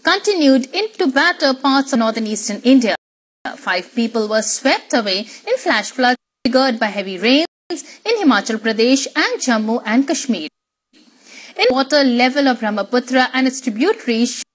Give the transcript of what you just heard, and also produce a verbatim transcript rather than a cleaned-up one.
continued into better parts of northern eastern India. Five people were swept away in flash floods triggered by heavy rains in Himachal Pradesh and Jammu and Kashmir. In water level of Brahmaputra and its tributaries